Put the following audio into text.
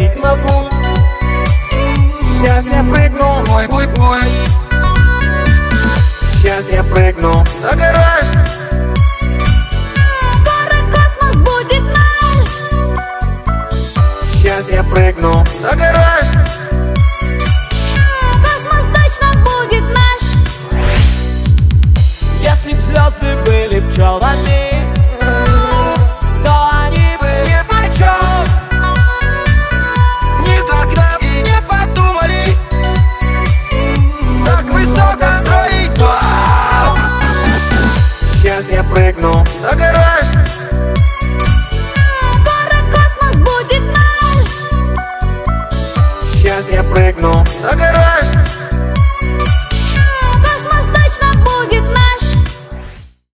полететь смогу. Сейчас я прыгну, Ой. сейчас я прыгну На гараж. Скоро космос будет наш. Сейчас я прыгну На гараж. Космос точно будет наш. Если б звезды были пчелами, то они бы Не почем. Никогда и не подумали так высоко строить. Вау! сейчас я прыгну На гараж.